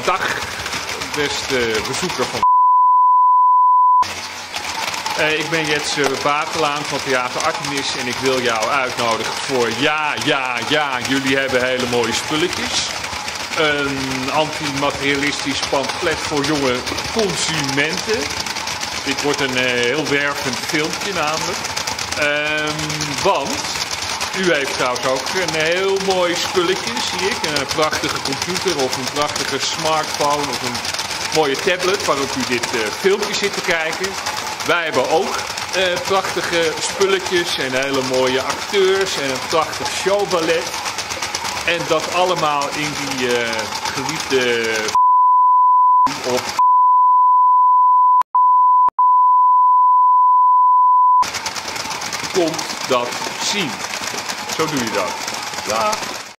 Dag, beste bezoeker van... Ik ben Jetse Batelaan van Theater Artemis en ik wil jou uitnodigen voor ja, jullie hebben hele mooie spulletjes. Een antimaterialistisch pamflet voor jonge consumenten. Dit wordt een heel wervend filmpje namelijk. Want u heeft trouwens ook een heel mooi spulletje, zie ik. Een prachtige computer of een prachtige smartphone of een mooie tablet waarop u dit filmpje zit te kijken. Wij hebben ook prachtige spulletjes en hele mooie acteurs en een prachtig showballet. En dat allemaal in die geliefde op komt dat zien. Zo doe je dat. Dag.